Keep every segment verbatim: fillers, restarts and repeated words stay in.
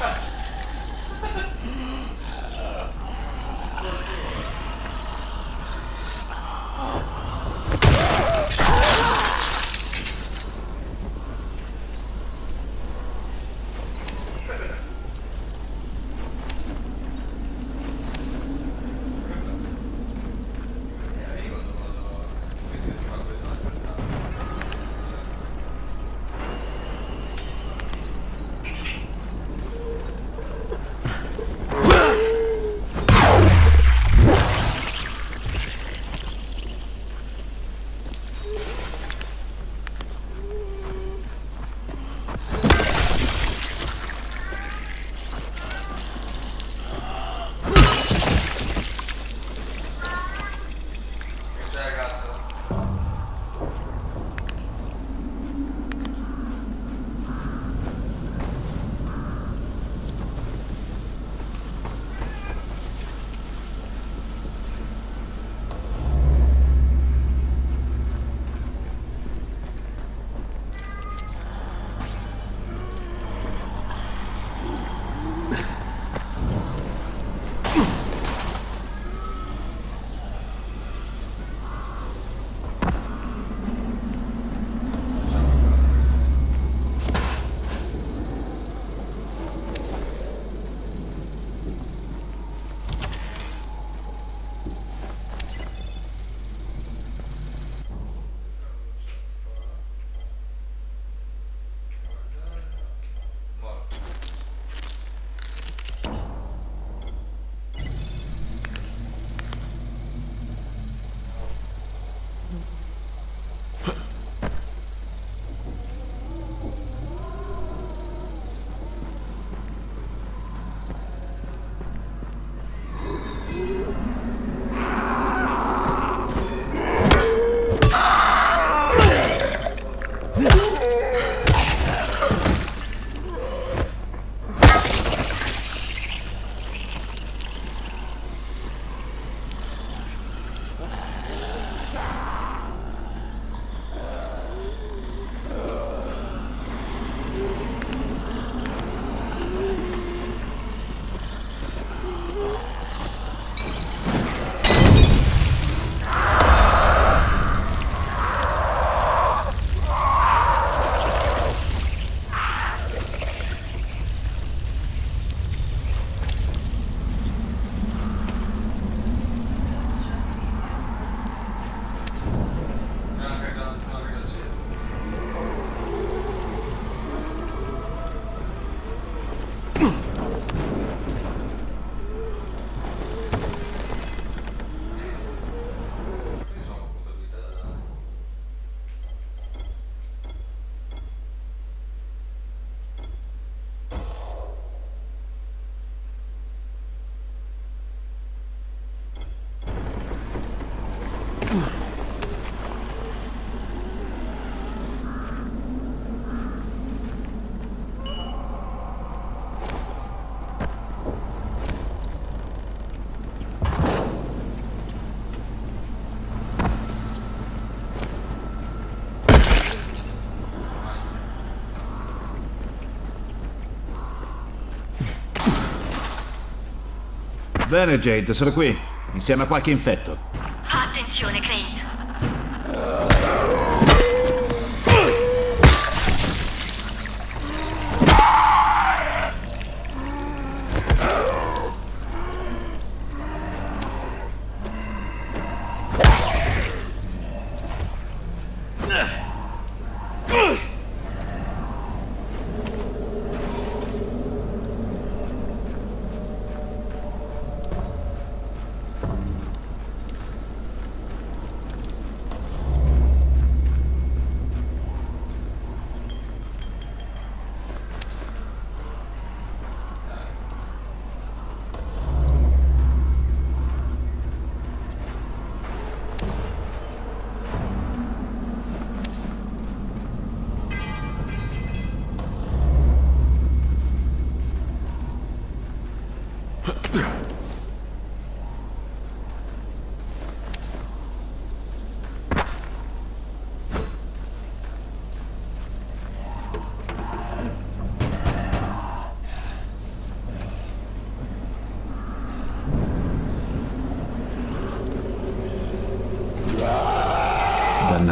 Bene, Jade, sono qui, insieme a qualche infetto. Attenzione, Crane.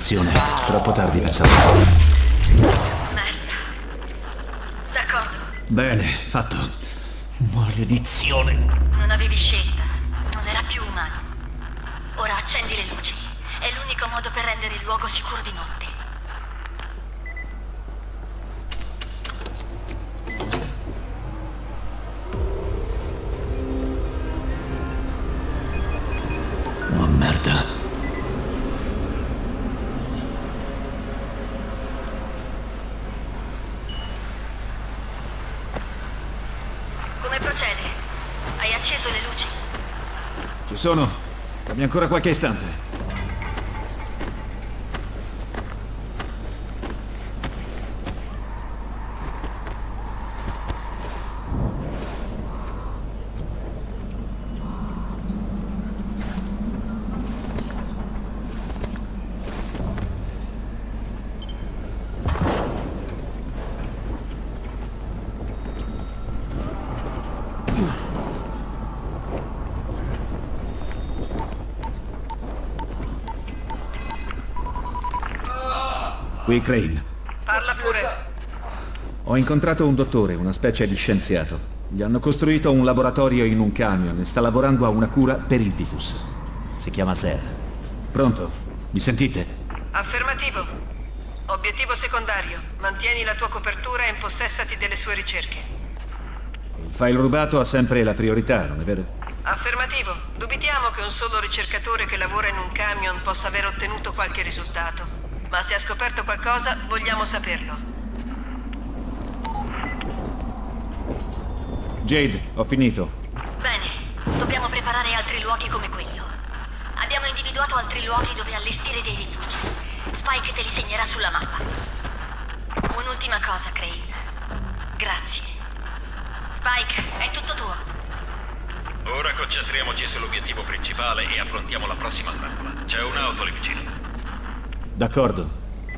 Dannazione, troppo tardi per saperlo. Merda. D'accordo. Bene, fatto. Maledizione. Non avevi scelta. Non era più umano. Ora accendi le luci. È l'unico modo per rendere il luogo sicuro di notte. Oh, merda. Come procede? Hai acceso le luci? Ci sono. Dammi ancora qualche istante. Qui Crane. Parla pure. Ho incontrato un dottore, una specie di scienziato. Gli hanno costruito un laboratorio in un camion e sta lavorando a una cura per il virus. Si chiama Ser. Pronto? Mi sentite? Affermativo. Obiettivo secondario. Mantieni la tua copertura e impossessati delle sue ricerche. Il file rubato ha sempre la priorità, non è vero? Affermativo. Dubitiamo che un solo ricercatore che lavora in un camion possa aver ottenuto qualche risultato. Ma se ha scoperto qualcosa, vogliamo saperlo. Jade, ho finito. Bene, dobbiamo preparare altri luoghi come quello. Abbiamo individuato altri luoghi dove allestire dei rifugi. Spike te li segnerà sulla mappa. Un'ultima cosa, Crane. Grazie. Spike, è tutto tuo. Ora concentriamoci sull'obiettivo principale e approntiamo la prossima trappola. C'è un'auto lì vicino. D'accordo.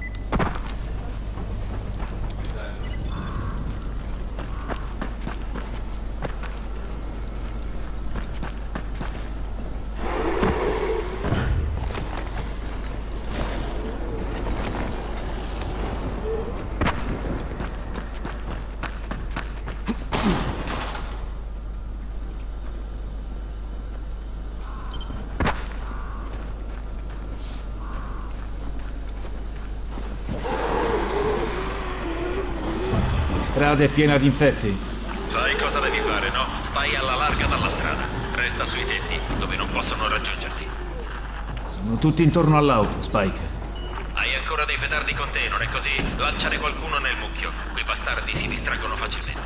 La strada è piena di infetti. Sai cosa devi fare, no? Stai alla larga dalla strada. Resta sui tetti, dove non possono raggiungerti. Sono tutti intorno all'auto, Spike. Hai ancora dei petardi con te, non è così? Lanciare qualcuno nel mucchio. Quei bastardi si distraggono facilmente.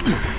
Ecco.